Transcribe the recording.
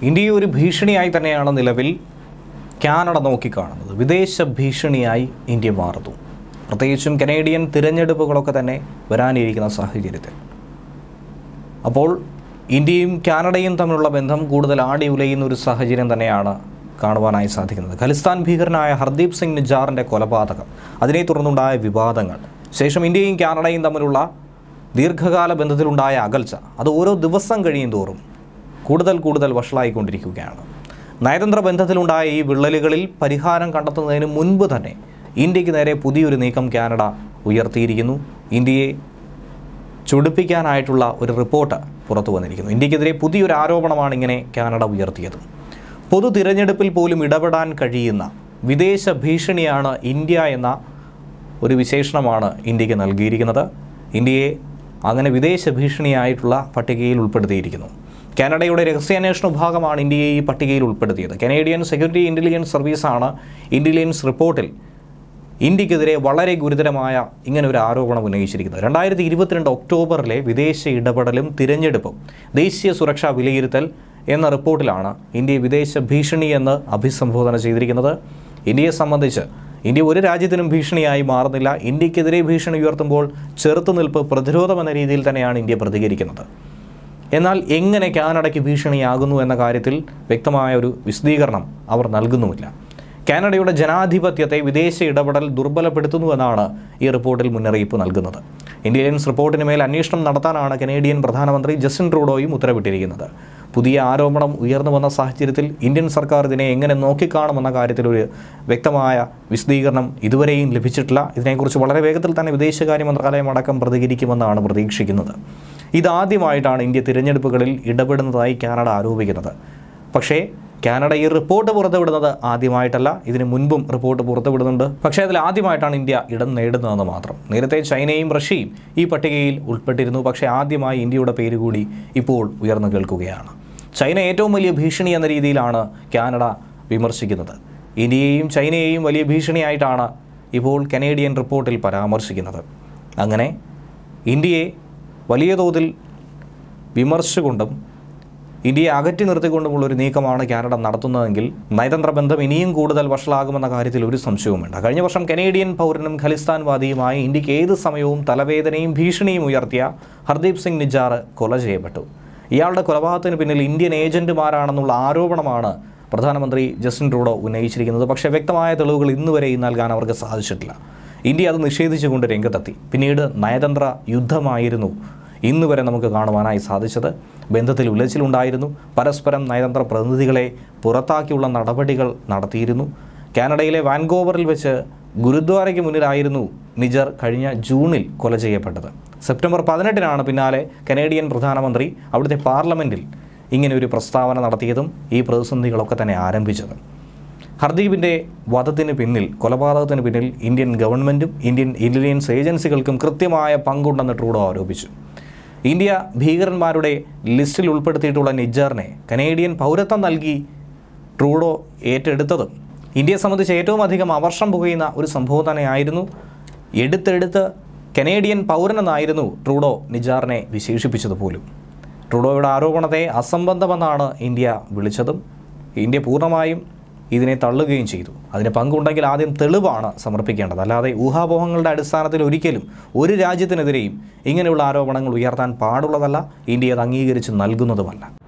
ഇന്ത്യയെ ഒരു ഭീഷണിയായി തന്നെയാണ് നിലവിൽ കാനഡ നോക്കിക്കാണുന്നത്. വിദേശ ഭീഷണിയായി ഇന്ത്യ മാറുന്നു. പ്രത്യേകിച്ചും കനേഡിയൻ തിരഞ്ഞെടുപ്പുകളൊക്കെ തന്നെ വരാനിരിക്കുന്ന സാഹചര്യത്തിൽ. അപ്പോൾ ഇന്ത്യയും കാനഡയും തമ്മിലുള്ള ബന്ധം കൂടുതൽ ആടി ഉലയുന്ന ഒരു സാഹചര്യം തന്നെയാണ് കാണുവാനായി സാധിക്കുന്നത്. ഖലിസ്ഥാൻ ഭീകരനായ ഹർദീപ് സിംഗ് നിജാറിൻ്റെ കൊലപാതകം, അതിനെ തുടർന്നുണ്ടായ വിവാദങ്ങൾ, ശേഷം ഇന്ത്യയും കാനഡയും തമ്മിലുള്ള ദീർഘകാല ബന്ധത്തിലുണ്ടായ അകൽച്ച, അത് ഓരോ ദിവസം കഴിയും തോറും കൂടുതൽ വഷളായിക്കൊണ്ടിരിക്കുകയാണ്. നയതന്ത്ര ബന്ധത്തിലുണ്ടായ ഈ വിള്ളലുകളിൽ പരിഹാരം കണ്ടെത്തുന്നതിന് മുൻപ് തന്നെ ഇന്ത്യക്ക് നേരെ പുതിയൊരു നീക്കം കാനഡ ഉയർത്തിയിരിക്കുന്നു. ഇന്ത്യയെ ചൊടിപ്പിക്കാനായിട്ടുള്ള ഒരു റിപ്പോർട്ട് പുറത്തു വന്നിരിക്കുന്നു. ഇന്ത്യക്കെതിരെ പുതിയൊരു ആരോപണമാണ് ഇങ്ങനെ കാനഡ ഉയർത്തിയത്. പൊതു തിരഞ്ഞെടുപ്പിൽ പോലും ഇടപെടാൻ കഴിയുന്ന വിദേശ ഭീഷണിയാണ് ഇന്ത്യ എന്ന ഒരു വിശേഷണമാണ് ഇന്ത്യക്ക് നൽകിയിരിക്കുന്നത്. ഇന്ത്യയെ അങ്ങനെ വിദേശ ഭീഷണിയായിട്ടുള്ള പട്ടികയിൽ ഉൾപ്പെടുത്തിയിരിക്കുന്നു. കാനഡയുടെ രഹസ്യാന്വേഷണ വിഭാഗമാണ് ഇന്ത്യയെ ഈ പട്ടികയിൽ ഉൾപ്പെടുത്തിയത്. കനേഡിയൻ സെക്യൂരിറ്റി ഇൻ്റലിജൻസ് സർവീസാണ് ഇൻ്റലിജൻസ് റിപ്പോർട്ടിൽ ഇന്ത്യക്കെതിരെ വളരെ ഗുരുതരമായ ഇങ്ങനെ ഒരു ആരോപണം ഉന്നയിച്ചിരിക്കുന്നത്. 2022 ഒക്ടോബറിലെ വിദേശ ഇടപെടലും തിരഞ്ഞെടുപ്പും ദേശീയ സുരക്ഷാ വിലയിരുത്തൽ എന്ന റിപ്പോർട്ടിലാണ് ഇന്ത്യയെ വിദേശ ഭീഷണി എന്ന് അഭിസംബോധന ചെയ്തിരിക്കുന്നത്. ഇന്ത്യയെ സംബന്ധിച്ച് ഇന്ത്യ ഒരു രാജ്യത്തിനും ഭീഷണിയായി മാറുന്നില്ല. ഇന്ത്യക്കെതിരെ ഭീഷണി ഉയർത്തുമ്പോൾ ചെറുത്തുനിൽപ്പ്, പ്രതിരോധം എന്ന രീതിയിൽ തന്നെയാണ് ഇന്ത്യ പ്രതികരിക്കുന്നത്. എന്നാൽ എങ്ങനെ കാനഡയ്ക്ക് ഭീഷണിയാകുന്നു എന്ന കാര്യത്തിൽ വ്യക്തമായ ഒരു വിശദീകരണം അവർ നൽകുന്നുമില്ല. കാനഡയുടെ ജനാധിപത്യത്തെ വിദേശ ഇടപെടൽ ദുർബലപ്പെടുത്തുന്നുവെന്നാണ് ഈ റിപ്പോർട്ടിൽ മുന്നറിയിപ്പ് നൽകുന്നത്. ഇൻ്റലിജൻസ് റിപ്പോർട്ടിന് മേൽ അന്വേഷണം നടത്താനാണ് കനേഡിയൻ പ്രധാനമന്ത്രി ജസ്റ്റിൻ ട്രൂഡോയും ഉത്തരവിട്ടിരിക്കുന്നത്. പുതിയ ആരോപണം ഉയർന്നു വന്ന സാഹചര്യത്തിൽ ഇന്ത്യൻ സർക്കാർ ഇതിനെ എങ്ങനെ നോക്കിക്കാണുമെന്ന കാര്യത്തിൽ ഒരു വ്യക്തമായ വിശദീകരണം ഇതുവരെയും ലഭിച്ചിട്ടില്ല. ഇതിനെക്കുറിച്ച് വളരെ വേഗത്തിൽ തന്നെ വിദേശകാര്യ മന്ത്രാലയം അടക്കം പ്രതികരിക്കുമെന്നാണ് പ്രതീക്ഷിക്കുന്നത്. ഇതാദ്യമായിട്ടാണ് ഇന്ത്യ തിരഞ്ഞെടുപ്പുകളിൽ ഇടപെടുന്നതായി കാനഡ ആരോപിക്കുന്നത്. പക്ഷേ കാനഡ ഈ റിപ്പോർട്ട് പുറത്തുവിടുന്നത് ആദ്യമായിട്ടല്ല. ഇതിന് മുൻപും റിപ്പോർട്ട് പുറത്തുവിടുന്നുണ്ട്. പക്ഷേ അതിൽ ആദ്യമായിട്ടാണ് ഇന്ത്യ ഇടം നേടുന്നതെന്ന് മാത്രം. നേരത്തെ ചൈനയും റഷ്യയും ഈ പട്ടികയിൽ ഉൾപ്പെട്ടിരുന്നു. പക്ഷേ ആദ്യമായി ഇന്ത്യയുടെ പേര് കൂടി ഇപ്പോൾ ഉയർന്നു കേൾക്കുകയാണ്. ചൈന ഏറ്റവും വലിയ ഭീഷണി എന്ന രീതിയിലാണ് കാനഡ വിമർശിക്കുന്നത്. ഇന്ത്യയെയും ചൈനയെയും വലിയ ഭീഷണിയായിട്ടാണ് ഇപ്പോൾ കനേഡിയൻ റിപ്പോർട്ടിൽ പരാമർശിക്കുന്നത്. അങ്ങനെ ഇന്ത്യയെ വലിയ തോതിൽ വിമർശിച്ചുകൊണ്ടും ഇന്ത്യയെ അകറ്റി നിർത്തിക്കൊണ്ടുമുള്ളൊരു നീക്കമാണ് കാനഡ നടത്തുന്നതെങ്കിൽ നയതന്ത്ര ബന്ധം ഇനിയും കൂടുതൽ വഷളാകുമെന്ന കാര്യത്തിൽ ഒരു സംശയവും വേണ്ട. കഴിഞ്ഞ വർഷം കനേഡിയൻ പൗരനും ഖലിസ്ഥാൻവാദിയുമായി ഇന്ത്യക്ക് ഏത് സമയവും തലവേദനയും ഭീഷണിയും ഉയർത്തിയ ഹർദീപ് സിംഗ് നിജാർ കൊല ചെയ്യപ്പെട്ടു. ഇയാളുടെ കൊലപാതകത്തിന് പിന്നിൽ ഇന്ത്യൻ ഏജന്റുമാരാണെന്നുള്ള ആരോപണമാണ് പ്രധാനമന്ത്രി ജസ്റ്റിൻ ട്രൂഡോ ഉന്നയിച്ചിരിക്കുന്നത്. പക്ഷേ വ്യക്തമായ തെളിവുകൾ ഇന്നുവരെയും നൽകാൻ അവർക്ക് സാധിച്ചിട്ടില്ല. ഇന്ത്യ അത് നിഷേധിച്ചുകൊണ്ട് രംഗത്തെത്തി. പിന്നീട് നയതന്ത്ര യുദ്ധമായിരുന്നു ഇന്നുവരെ നമുക്ക് കാണുവാനായി സാധിച്ചത്. ബന്ധത്തിൽ ഉലച്ചിലുണ്ടായിരുന്നു. പരസ്പരം നയതന്ത്ര പ്രതിനിധികളെ പുറത്താക്കിയുള്ള നടപടികൾ നടത്തിയിരുന്നു. കാനഡയിലെ വാൻകോവറിൽ വെച്ച് ഗുരുദ്വാരയ്ക്ക് മുന്നിലായിരുന്നു നിജർ കഴിഞ്ഞ ജൂണിൽ കൊല ചെയ്യപ്പെട്ടത്. സെപ്റ്റംബർ 18 പിന്നാലെ കനേഡിയൻ പ്രധാനമന്ത്രി അവിടുത്തെ പാർലമെൻറ്റിൽ ഇങ്ങനെ ഒരു പ്രസ്താവന നടത്തിയതും ഈ പ്രതിസന്ധികളൊക്കെ തന്നെ ആരംഭിച്ചത്. ഹർദീപിൻ്റെ വധത്തിന് പിന്നിൽ, കൊലപാതകത്തിന് പിന്നിൽ ഇന്ത്യൻ ഗവൺമെൻറ്റും ഇന്ത്യൻ ഇൻ്റലിജൻസ് ഏജൻസികൾക്കും കൃത്യമായ പങ്കുണ്ടെന്ന് ട്രൂഡോ ആരോപിച്ചു. ഇന്ത്യ ഭീകരന്മാരുടെ ലിസ്റ്റിൽ ഉൾപ്പെടുത്തിയിട്ടുള്ള നിജറിനെ കനേഡിയൻ പൗരത്വം നൽകി ട്രൂഡോ ഏറ്റെടുത്തതും ഇന്ത്യയെ സംബന്ധിച്ച് ഏറ്റവും അധികം അവർഷം പുകയുന്ന ഒരു സംഭവം തന്നെയായിരുന്നു. എടുത്തെടുത്ത് കനേഡിയൻ പൗരനെന്നായിരുന്നു ട്രൂഡോ നിജാറിനെ വിശേഷിപ്പിച്ചത് പോലും. ട്രൂഡോയുടെ ആരോപണത്തെ അസംബന്ധമെന്നാണ് ഇന്ത്യ വിളിച്ചതും ഇന്ത്യ പൂർണ്ണമായും ഇതിനെ തള്ളുകയും ചെയ്തു. അതിന് പങ്കുണ്ടെങ്കിൽ ആദ്യം തെളിവാണ് സമർപ്പിക്കേണ്ടത്. അല്ലാതെ ഊഹാപോഹങ്ങളുടെ അടിസ്ഥാനത്തിൽ ഒരിക്കലും ഒരു രാജ്യത്തിനെതിരെയും ഇങ്ങനെയുള്ള ആരോപണങ്ങൾ ഉയർത്താൻ പാടുള്ളതല്ല. ഇന്ത്യ അത് അംഗീകരിച്ച് നൽകുന്നതുമല്ല.